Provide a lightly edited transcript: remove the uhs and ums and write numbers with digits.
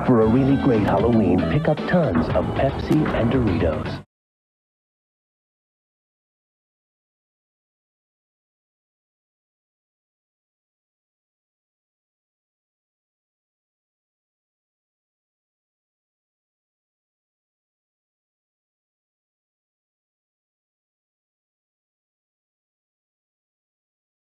For a really great Halloween, pick up tons of Pepsi and Doritos.